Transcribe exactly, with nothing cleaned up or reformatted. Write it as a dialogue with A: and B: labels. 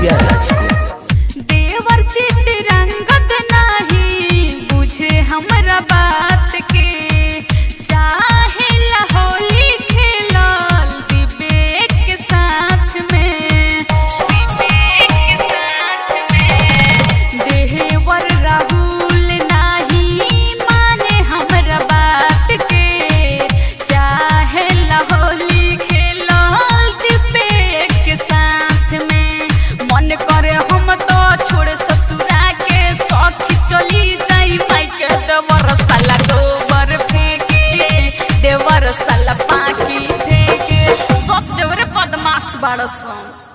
A: दिव्या राज को।
B: देवर चित रंगत नाही बुझे हमरा बात के, चाहे होली खेलल दिव्या के साथ में। देवर राहुल नाही माने हमरा बात के, चाहे होली खेलल दिव्या के साथ में। मन करे हम तो छोड़ ससुरा के सखी चली जाई माई के। देवर साला गोबर फेंके, देवर साला पाकी फेंके, सब देवरे बदमाश बाड़सन।